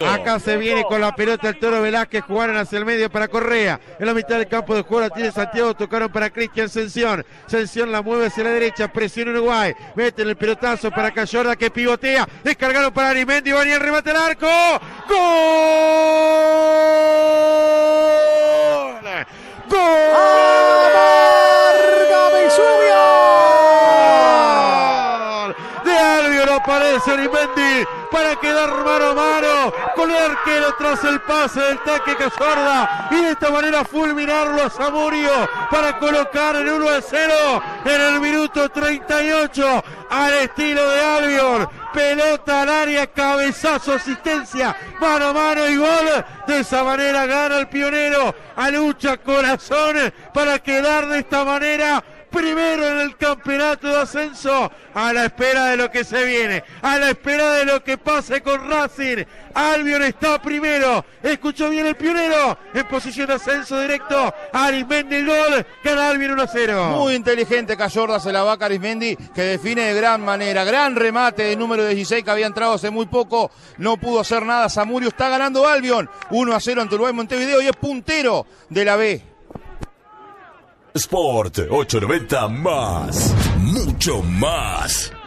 Acá se viene con la pelota el Toro Velázquez, jugaron hacia el medio para Correa. En la mitad del campo de juego la tiene Santiago, tocaron para Cristian Sensión. Sensión la mueve hacia la derecha, presiona Uruguay. Meten el pelotazo para Cayorda que pivotea. Descargaron para Arismendi, va el remate al arco. ¡Gol! ¡Gol! ¡Amarga Vesubio! De Albion aparece Arismendi para quedar mano a mano con el arquero tras el pase del tanque Cayorda y de esta manera fulminarlo a Zamudio para colocar el 1-0 en el minuto 38 al estilo de Albion. Pelota al área, cabezazo, asistencia, mano a mano y gol. De esa manera gana el Pionero a lucha corazón para quedar de esta manera primero en el campeonato de ascenso, a la espera de lo que se viene, a la espera de lo que pase con Racing. Albion está primero, escuchó bien el Pionero, en posición de ascenso directo. Arismendi el gol, gana Albion 1-0. Muy inteligente Cayorda, se la va a Arismendi, que define de gran manera, gran remate de número 16 que había entrado hace muy poco, no pudo hacer nada. Zamudio está ganando Albion, 1-0 ante Uruguay Montevideo y es puntero de la B. Sport 890 más, mucho más.